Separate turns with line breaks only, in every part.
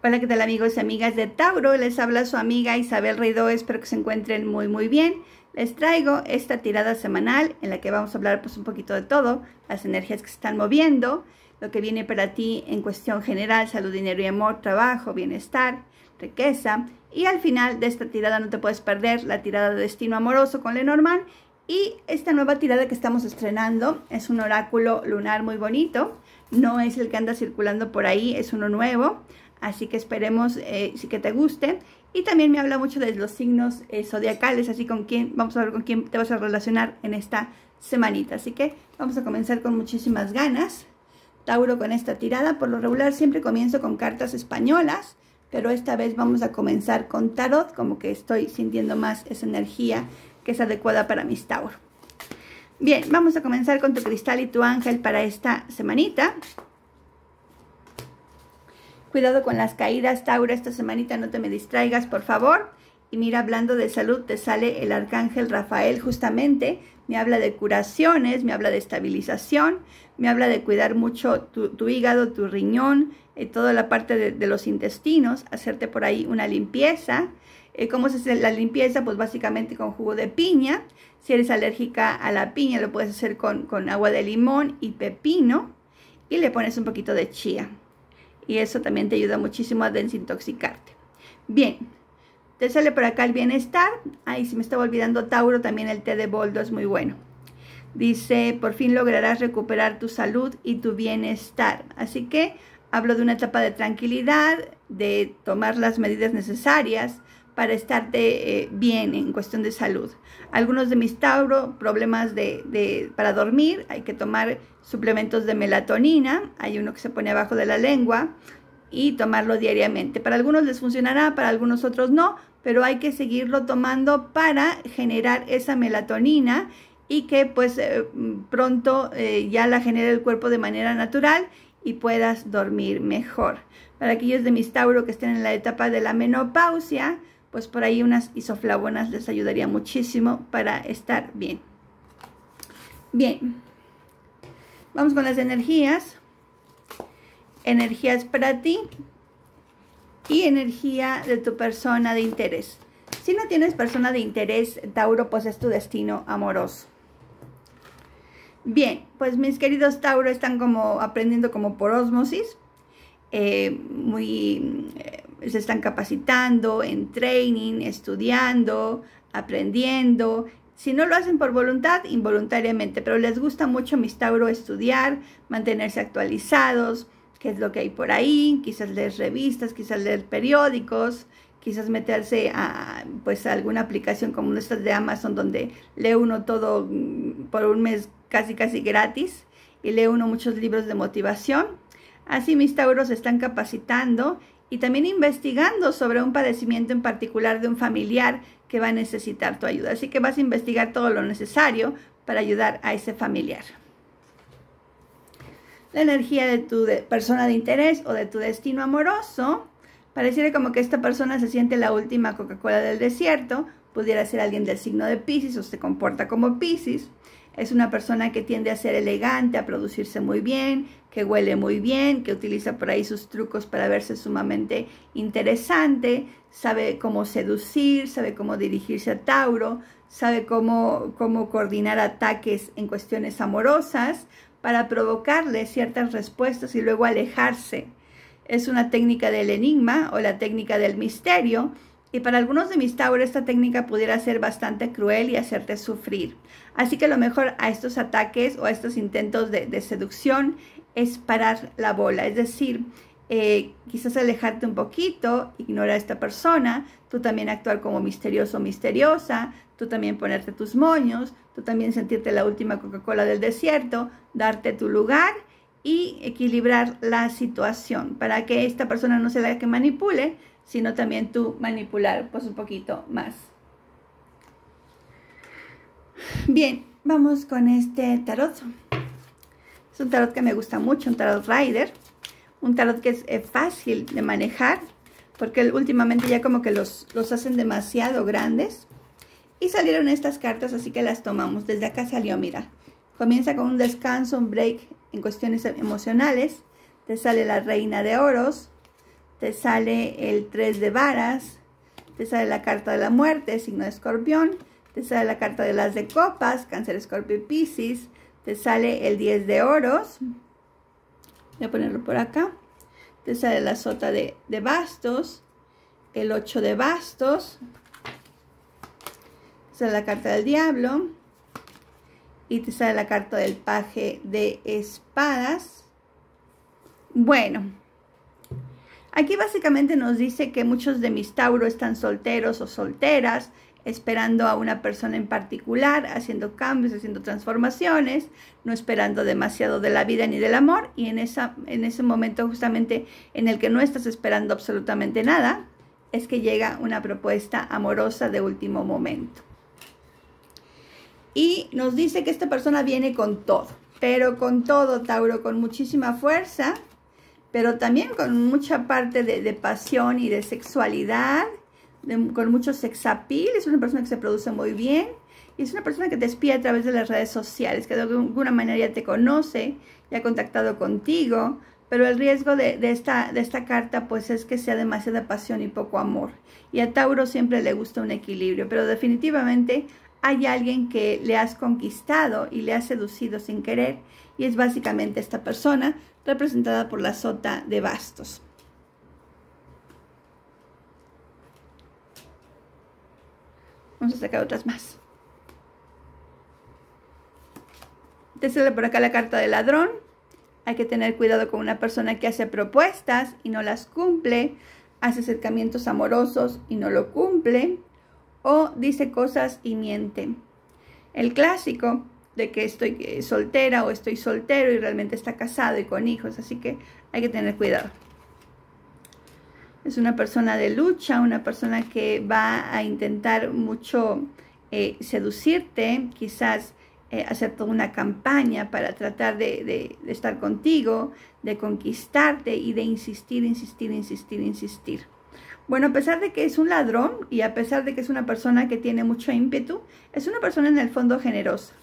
Hola, ¿qué tal amigos y amigas de Tauro? Les habla su amiga Isabel Reidó, espero que se encuentren muy bien. Les traigo esta tirada semanal en la que vamos a hablar pues un poquito de todo, las energías que se están moviendo, lo que viene para ti en cuestión general, salud, dinero y amor, trabajo, bienestar, riqueza. Y al final de esta tirada no te puedes perder la tirada de destino amoroso con Lenormand. Y esta nueva tirada que estamos estrenando es un oráculo lunar muy bonito, no es el que anda circulando por ahí, es uno nuevo. Así que esperemos sí que te guste. Y también me habla mucho de los signos zodiacales, así con quién, vamos a ver con quién te vas a relacionar en esta semanita. Así que vamos a comenzar con muchísimas ganas, Tauro, con esta tirada. Por lo regular siempre comienzo con cartas españolas, pero esta vez vamos a comenzar con tarot, como que estoy sintiendo más esa energía que es adecuada para mis Tauro. Bien, vamos a comenzar con tu cristal y tu ángel para esta semanita. Cuidado con las caídas, Tauro, esta semanita no te me distraigas, por favor. Y mira, hablando de salud, te sale el arcángel Rafael justamente. Me habla de curaciones, me habla de estabilización, me habla de cuidar mucho tu hígado, tu riñón, toda la parte de los intestinos, hacerte por ahí una limpieza. ¿Cómo se hace la limpieza? Pues básicamente con jugo de piña. Si eres alérgica a la piña, lo puedes hacer con agua de limón y pepino. Y le pones un poquito de chía. Y eso también te ayuda muchísimo a desintoxicarte. Bien, te sale por acá el bienestar. Ay, se me estaba olvidando, Tauro, también el té de boldo es muy bueno. Dice, por fin lograrás recuperar tu salud y tu bienestar. Así que hablo de una etapa de tranquilidad, de tomar las medidas necesarias para estarte bien en cuestión de salud. Algunos de mis Tauro, problemas para dormir, hay que tomar suplementos de melatonina, hay uno que se pone abajo de la lengua y tomarlo diariamente. Para algunos les funcionará, para algunos otros no, pero hay que seguirlo tomando para generar esa melatonina y que pues pronto ya la genere el cuerpo de manera natural y puedas dormir mejor. Para aquellos de mis Tauro que estén en la etapa de la menopausia, pues por ahí unas isoflavonas les ayudaría muchísimo para estar bien. Bien, vamos con las energías. Energías para ti y energía de tu persona de interés. Si no tienes persona de interés, Tauro, pues es tu destino amoroso. Bien, pues mis queridos Tauro están como aprendiendo como por ósmosis. Se están capacitando en training, estudiando, aprendiendo. Si no lo hacen por voluntad, involuntariamente, pero les gusta mucho mis Tauro estudiar, mantenerse actualizados, qué es lo que hay por ahí, quizás leer revistas, quizás leer periódicos, quizás meterse a pues a alguna aplicación como estas de Amazon donde lee uno todo por un mes casi gratis y lee uno muchos libros de motivación. Así mis Tauros se están capacitando y también investigando sobre un padecimiento en particular de un familiar que va a necesitar tu ayuda. Así que vas a investigar todo lo necesario para ayudar a ese familiar. La energía de tu persona de interés o de tu destino amoroso, pareciera como que esta persona se siente la última Coca-Cola del desierto. Pudiera ser alguien del signo de Piscis o se comporta como Piscis. Es una persona que tiende a ser elegante, a producirse muy bien, que huele muy bien, que utiliza por ahí sus trucos para verse sumamente interesante, sabe cómo seducir, sabe cómo dirigirse a Tauro, sabe cómo coordinar ataques en cuestiones amorosas para provocarle ciertas respuestas y luego alejarse. Es una técnica del enigma o la técnica del misterio. Y para algunos de mis Tauro esta técnica pudiera ser bastante cruel y hacerte sufrir. Así que lo mejor a estos ataques o a estos intentos de seducción es parar la bola. Es decir, quizás alejarte un poquito, ignorar a esta persona, tú también actuar como misterioso o misteriosa, tú también ponerte tus moños, tú también sentirte la última Coca-Cola del desierto, darte tu lugar y equilibrar la situación para que esta persona no sea la que manipule, sino también tú manipular pues un poquito más. Bien, vamos con este tarot. Es un tarot que me gusta mucho, un tarot Rider, un tarot que es fácil de manejar, porque últimamente ya como que los hacen demasiado grandes. Y salieron estas cartas, así que las tomamos. Desde acá salió, mira, comienza con un descanso, un break en cuestiones emocionales. Te sale la Reina de Oros, te sale el 3 de varas, te sale la carta de la muerte, signo de Escorpión, te sale la carta de las de copas, Cáncer, Escorpio y Piscis, te sale el 10 de oros, voy a ponerlo por acá, te sale la sota de bastos, el 8 de bastos, te sale la carta del diablo y te sale la carta del paje de espadas. Bueno, aquí básicamente nos dice que muchos de mis Tauro están solteros o solteras, esperando a una persona en particular, haciendo cambios, haciendo transformaciones, no esperando demasiado de la vida ni del amor, y en ese momento justamente en el que no estás esperando absolutamente nada, es que llega una propuesta amorosa de último momento. Y nos dice que esta persona viene con todo, pero con todo, Tauro, con muchísima fuerza, pero también con mucha parte de pasión y de sexualidad, con mucho sex appeal. Es una persona que se produce muy bien y es una persona que te espía a través de las redes sociales, que de alguna manera ya te conoce, ya ha contactado contigo, pero el riesgo de esta carta pues es que sea demasiada pasión y poco amor. Y a Tauro siempre le gusta un equilibrio, pero definitivamente hay alguien que le has conquistado y le has seducido sin querer, y es básicamente esta persona representada por la sota de bastos. Vamos a sacar otras más. Te sale por acá la carta del ladrón. Hay que tener cuidado con una persona que hace propuestas y no las cumple, hace acercamientos amorosos y no lo cumple, o dice cosas y miente. El clásico de que estoy soltera o estoy soltero y realmente está casado y con hijos, así que hay que tener cuidado. Es una persona de lucha, una persona que va a intentar mucho seducirte, quizás hacer toda una campaña para tratar de estar contigo, de conquistarte y de insistir. Bueno, a pesar de que es un ladrón y a pesar de que es una persona que tiene mucho ímpetu, es una persona en el fondo generosa.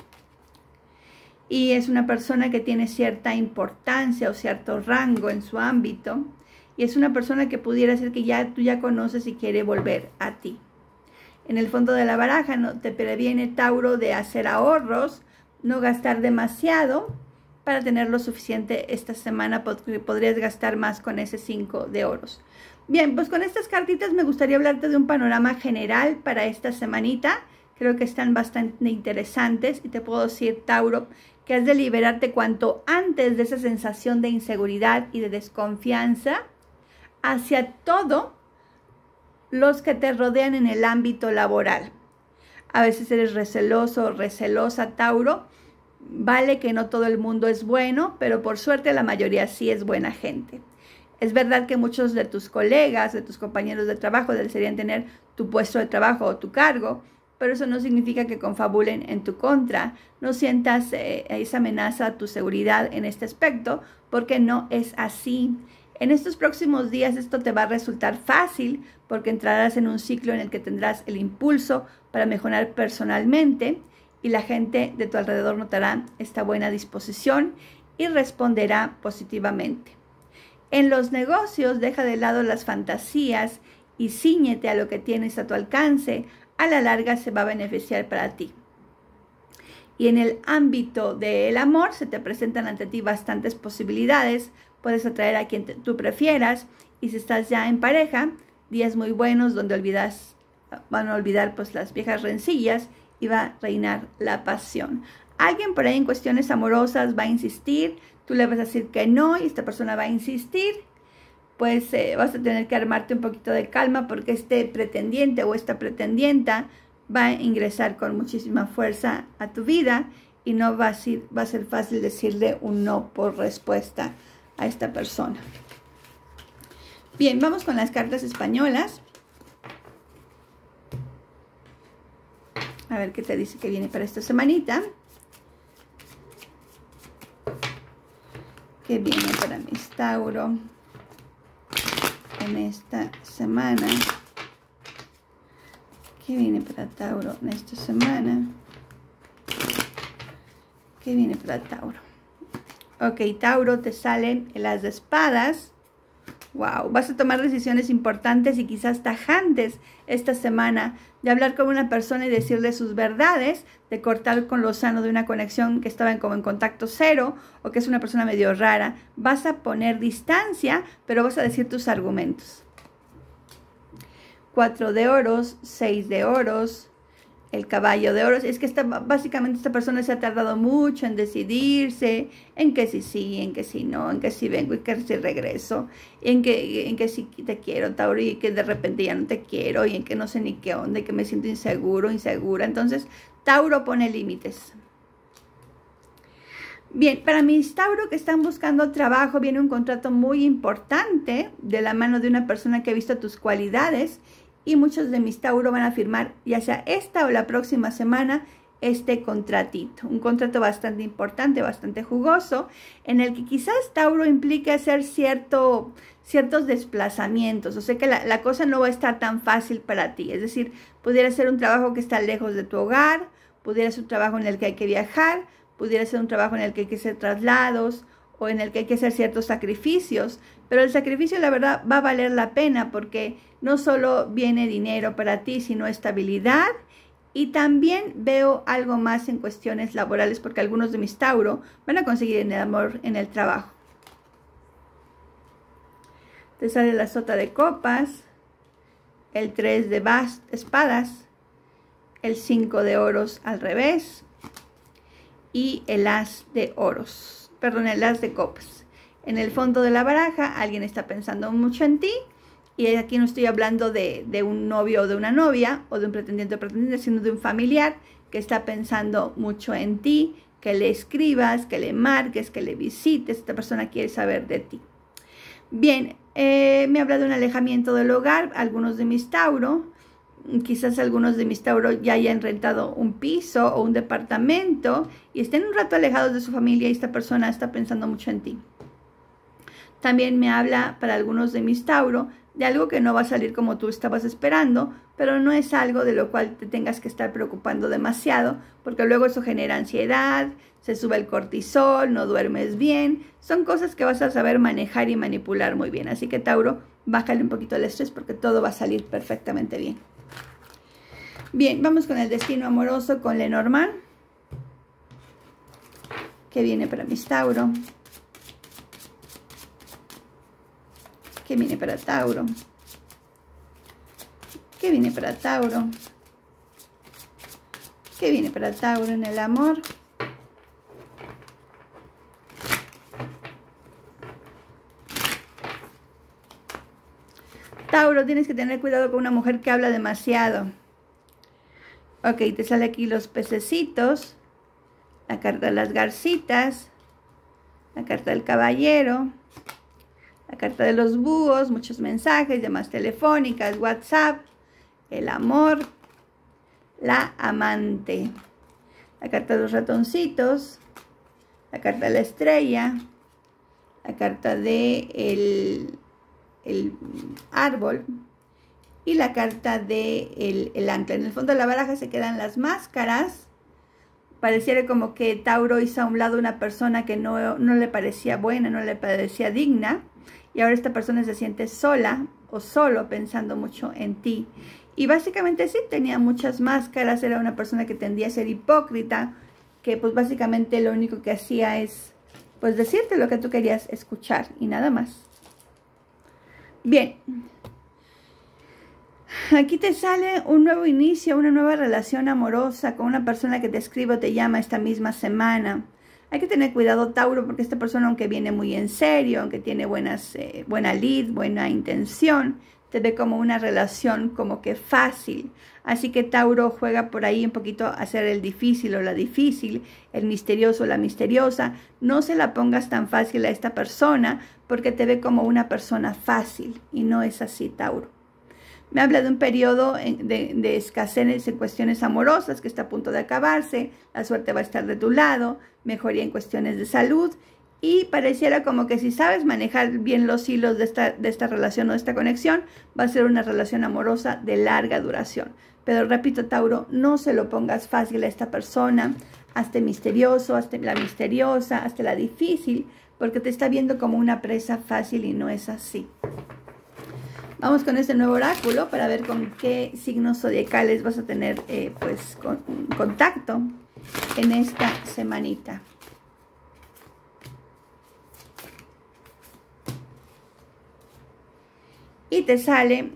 Y es una persona que tiene cierta importancia o cierto rango en su ámbito. Y es una persona que pudiera ser que tú ya conoces y quiere volver a ti. En el fondo de la baraja te previene, Tauro, de hacer ahorros, no gastar demasiado para tener lo suficiente esta semana, porque podrías gastar más con ese 5 de oros. Bien, pues con estas cartitas me gustaría hablarte de un panorama general para esta semanita. Creo que están bastante interesantes y te puedo decir, Tauro, que has de liberarte cuanto antes de esa sensación de inseguridad y de desconfianza hacia todos los que te rodean en el ámbito laboral. A veces eres receloso o recelosa, Tauro. Vale que no todo el mundo es bueno, pero por suerte la mayoría sí es buena gente. Es verdad que muchos de tus colegas, de tus compañeros de trabajo desearían tener tu puesto de trabajo o tu cargo, pero eso no significa que confabulen en tu contra. No sientas esa amenaza a tu seguridad en este aspecto, porque no es así. En estos próximos días esto te va a resultar fácil, porque entrarás en un ciclo en el que tendrás el impulso para mejorar personalmente y la gente de tu alrededor notará esta buena disposición y responderá positivamente. En los negocios, deja de lado las fantasías y cíñete a lo que tienes a tu alcance. A la larga se va a beneficiar para ti. Y en el ámbito del amor se te presentan ante ti bastantes posibilidades. Puedes atraer a quien tú prefieras, y si estás ya en pareja, días muy buenos donde van a olvidar pues las viejas rencillas y va a reinar la pasión. Alguien por ahí en cuestiones amorosas va a insistir, tú le vas a decir que no y esta persona va a insistir. Pues vas a tener que armarte un poquito de calma, porque este pretendiente o esta pretendienta va a ingresar con muchísima fuerza a tu vida y no va a ser fácil decirle un no por respuesta a esta persona. Bien, vamos con las cartas españolas. A ver qué te dice que viene para esta semanita. ¿Qué viene para mis Tauro en esta semana? ¿Qué viene para Tauro en esta semana? ¿Qué viene para Tauro? Ok, Tauro, te salen las de espadas, Wow, vas a tomar decisiones importantes y quizás tajantes esta semana, de hablar con una persona y decirle sus verdades, de cortar con lo sano de una conexión que estaba como en contacto cero o que es una persona medio rara. Vas a poner distancia, pero vas a decir tus argumentos. 4 de oros, 6 de oros, el caballo de oros. Es que básicamente esta persona se ha tardado mucho en decidirse, en que sí, en que sí no, en que sí vengo y que sí regreso, en que sí te quiero, Tauro, y que de repente ya no te quiero, y en que no sé ni qué onda, y que me siento inseguro, insegura. Entonces, Tauro pone límites. Bien, para mis Tauro que están buscando trabajo, viene un contrato muy importante de la mano de una persona que ha visto tus cualidades, y muchos de mis Tauro van a firmar, ya sea esta o la próxima semana, este contratito. Un contrato bastante importante, bastante jugoso, en el que quizás Tauro implique hacer ciertos desplazamientos. O sea que la cosa no va a estar tan fácil para ti. Es decir, pudiera ser un trabajo que está lejos de tu hogar, pudiera ser un trabajo en el que hay que viajar, pudiera ser un trabajo en el que hay que hacer traslados o en el que hay que hacer ciertos sacrificios. Pero el sacrificio, la verdad, va a valer la pena porque no solo viene dinero para ti, sino estabilidad. Y también veo algo más en cuestiones laborales porque algunos de mis Tauro van a conseguir el amor en el trabajo. Te sale la sota de copas, el 3 de espadas, el 5 de oros al revés y el as de oros, perdón, el as de copas. En el fondo de la baraja alguien está pensando mucho en ti. Y aquí no estoy hablando de un novio o de una novia, o de un pretendiente o pretendente, sino de un familiar que está pensando mucho en ti, que le escribas, que le marques, que le visites. Esta persona quiere saber de ti. Bien, me habla de un alejamiento del hogar. Algunos de mis Tauro, quizás algunos de mis Tauro ya hayan rentado un piso o un departamento y estén un rato alejados de su familia y esta persona está pensando mucho en ti. También me habla para algunos de mis Tauro de algo que no va a salir como tú estabas esperando, pero no es algo de lo cual te tengas que estar preocupando demasiado, porque luego eso genera ansiedad, se sube el cortisol, no duermes bien. Son cosas que vas a saber manejar y manipular muy bien. Así que Tauro, bájale un poquito el estrés porque todo va a salir perfectamente bien. Bien, vamos con el destino amoroso con Lenormand. ¿Qué viene para mis Tauro? ¿Qué viene para Tauro? ¿Qué viene para Tauro? ¿Qué viene para Tauro en el amor? Tauro, tienes que tener cuidado con una mujer que habla demasiado. Ok, te sale aquí los pececitos, la carta de las garcitas, la carta del caballero, la carta de los búhos, muchos mensajes, llamadas telefónicas, WhatsApp, el amor, la amante, la carta de los ratoncitos, la carta de la estrella, la carta de el árbol y la carta de el ancla. En el fondo de la baraja se quedan las máscaras. Pareciera como que Tauro hizo a un lado una persona que no le parecía buena, no le parecía digna. Y ahora esta persona se siente sola o solo pensando mucho en ti. Y básicamente sí, tenía muchas máscaras, era una persona que tendía a ser hipócrita, que pues básicamente lo único que hacía es pues decirte lo que tú querías escuchar y nada más. Bien. Aquí te sale un nuevo inicio, una nueva relación amorosa con una persona que te escribe o te llama esta misma semana. Hay que tener cuidado, Tauro, porque esta persona, aunque viene muy en serio, aunque tiene buena lead, buena intención, te ve como una relación como que fácil. Así que Tauro juega por ahí un poquito a ser el difícil o la difícil, el misterioso o la misteriosa. No se la pongas tan fácil a esta persona porque te ve como una persona fácil y no es así, Tauro. Me habla de un periodo de escasez en cuestiones amorosas que está a punto de acabarse. La suerte va a estar de tu lado, mejoría en cuestiones de salud. Y pareciera como que si sabes manejar bien los hilos de esta relación o de esta conexión, va a ser una relación amorosa de larga duración. Pero repito, Tauro, no se lo pongas fácil a esta persona, hazte misterioso, hazte la misteriosa, hazte la difícil, porque te está viendo como una presa fácil y no es así. Vamos con este nuevo oráculo para ver con qué signos zodiacales vas a tener pues contacto en esta semanita. Y te sale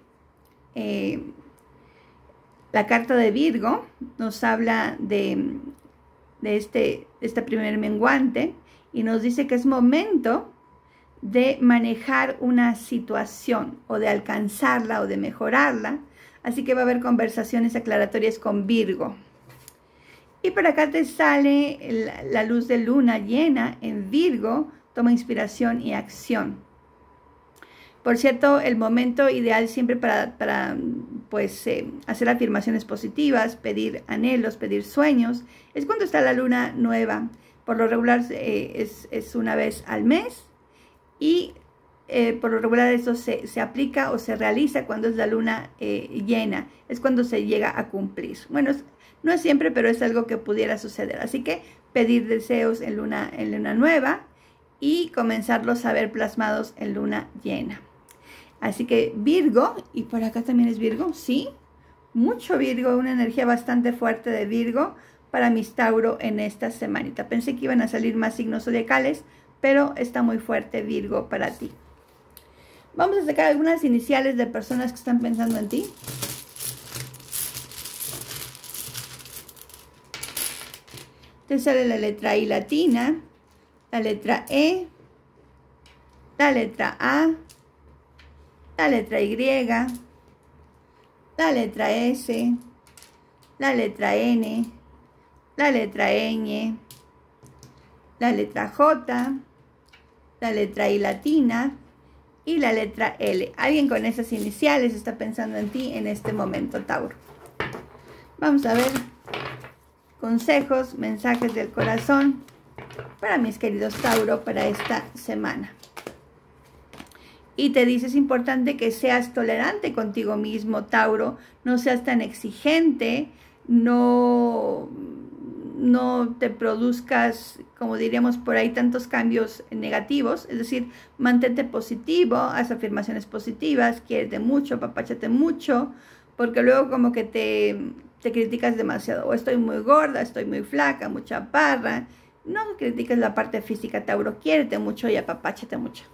la carta de Virgo. Nos habla de este primer menguante y nos dice que es momento de manejar una situación o de alcanzarla o de mejorarla. Así que va a haber conversaciones aclaratorias con Virgo. Y por acá te sale la luz de luna llena en Virgo. Toma inspiración y acción. Por cierto, el momento ideal siempre para pues, hacer afirmaciones positivas, pedir anhelos, pedir sueños, es cuando está la luna nueva. Por lo regular es una vez al mes. Y por lo regular esto se aplica o se realiza cuando es la luna llena. Es cuando se llega a cumplir. Bueno, no es siempre, pero es algo que pudiera suceder. Así que pedir deseos en luna nueva y comenzarlos a ver plasmados en luna llena. Así que Virgo, y por acá también es Virgo, sí. Mucho Virgo, una energía bastante fuerte de Virgo para mis Tauro en esta semanita. Pensé que iban a salir más signos zodiacales, pero está muy fuerte Virgo para ti. Vamos a sacar algunas iniciales de personas que están pensando en ti. Te sale la letra I latina, la letra E, la letra A, la letra Y, la letra S, la letra N, la letra ñ, la letra J, la letra I latina y la letra L. Alguien con esas iniciales está pensando en ti en este momento, Tauro. Vamos a ver consejos, mensajes del corazón para mis queridos Tauro para esta semana. Y te dice, es importante que seas tolerante contigo mismo, Tauro. No seas tan exigente, no te produzcas, como diríamos por ahí, tantos cambios negativos. Es decir, mantente positivo, haz afirmaciones positivas, quiérete mucho, apapáchate mucho, porque luego como que te criticas demasiado. O estoy muy gorda, estoy muy flaca, mucha parra. No critiques la parte física, Tauro. Quiérete mucho y apapáchate mucho.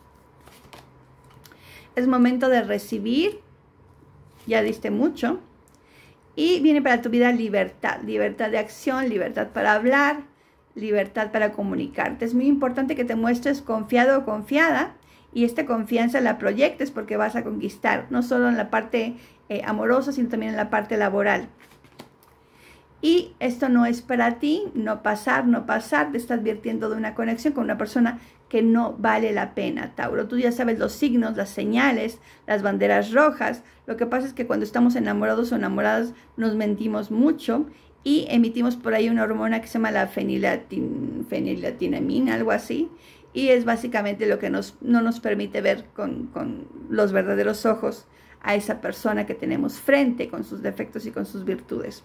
Es momento de recibir, ya diste mucho. Y viene para tu vida libertad, libertad de acción, libertad para hablar, libertad para comunicarte. Es muy importante que te muestres confiado o confiada y esta confianza la proyectes porque vas a conquistar, no solo en la parte amorosa, sino también en la parte laboral. Y esto no es para ti, no pasar, te está advirtiendo de una conexión con una persona que no vale la pena, Tauro. Tú ya sabes los signos, las señales, las banderas rojas. Lo que pasa es que cuando estamos enamorados o enamoradas nos mentimos mucho y emitimos por ahí una hormona que se llama la fenilatinamina, algo así. Y es básicamente lo que no nos permite ver con los verdaderos ojos a esa persona que tenemos frente, con sus defectos y con sus virtudes.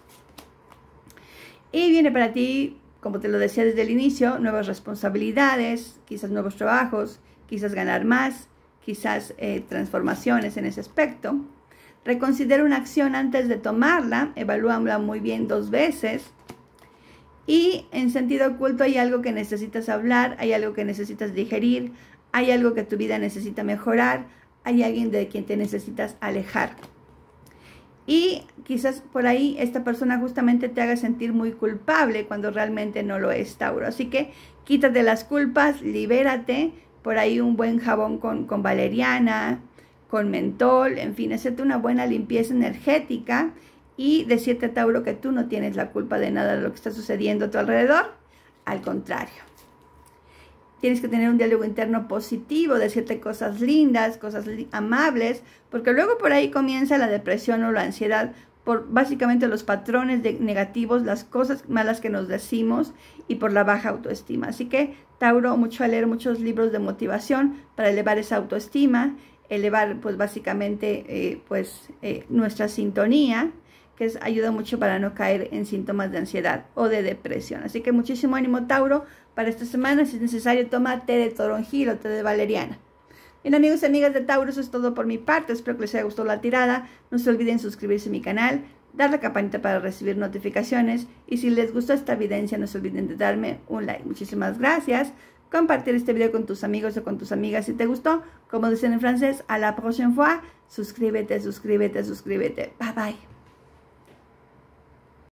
Y viene para ti, como te lo decía desde el inicio, nuevas responsabilidades, quizás nuevos trabajos, quizás ganar más, quizás transformaciones en ese aspecto. Reconsidera una acción antes de tomarla, evalúala muy bien 2 veces. Y en sentido oculto hay algo que necesitas hablar, hay algo que necesitas digerir, hay algo que tu vida necesita mejorar, hay alguien de quien te necesitas alejar. Y quizás por ahí esta persona justamente te haga sentir muy culpable cuando realmente no lo es, Tauro. Así que quítate las culpas, libérate. Por ahí un buen jabón con valeriana, con mentol, en fin, hacerte una buena limpieza energética y decirte, Tauro, que tú no tienes la culpa de nada de lo que está sucediendo a tu alrededor. Al contrario. Tienes que tener un diálogo interno positivo, decirte cosas lindas, cosas amables, porque luego por ahí comienza la depresión o la ansiedad por básicamente los patrones negativos, las cosas malas que nos decimos y por la baja autoestima. Así que, Tauro, mucho a leer muchos libros de motivación para elevar esa autoestima, elevar pues básicamente nuestra sintonía, que ayuda mucho para no caer en síntomas de ansiedad o de depresión. Así que muchísimo ánimo, Tauro, para esta semana. Si es necesario, toma té de toronjil o té de valeriana. Bien, amigos y amigas de Tauro, eso es todo por mi parte. Espero que les haya gustado la tirada. No se olviden suscribirse a mi canal, dar la campanita para recibir notificaciones. Y si les gustó esta evidencia, no se olviden de darme un like. Muchísimas gracias. Compartir este video con tus amigos o con tus amigas si te gustó. Como dicen en francés, à la prochaine fois. Suscríbete, suscríbete, suscríbete. Bye bye.